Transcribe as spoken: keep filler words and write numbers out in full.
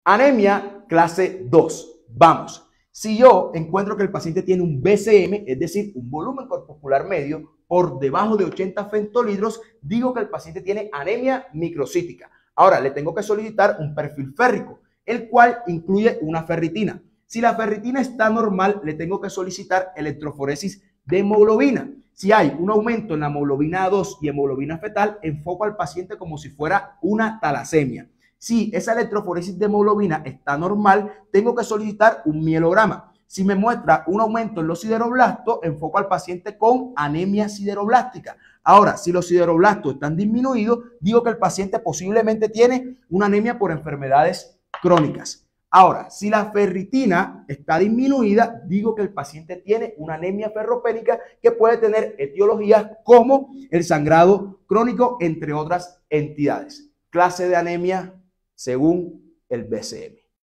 Anemia clase dos. Vamos. Si yo encuentro que el paciente tiene un B C M, es decir, un volumen corpuscular medio por debajo de ochenta femtolitros, digo que el paciente tiene anemia microcítica. Ahora, le tengo que solicitar un perfil férrico, el cual incluye una ferritina. Si la ferritina está normal, le tengo que solicitar electroforesis de hemoglobina. Si hay un aumento en la hemoglobina A dos y hemoglobina fetal, enfoco al paciente como si fuera una talasemia. Si esa electroforesis de hemoglobina está normal, tengo que solicitar un mielograma. Si me muestra un aumento en los sideroblastos, enfoco al paciente con anemia sideroblástica. Ahora, si los sideroblastos están disminuidos, digo que el paciente posiblemente tiene una anemia por enfermedades crónicas. Ahora, si la ferritina está disminuida, digo que el paciente tiene una anemia ferropénica que puede tener etiologías como el sangrado crónico, entre otras entidades. Clase de anemia según el B C M.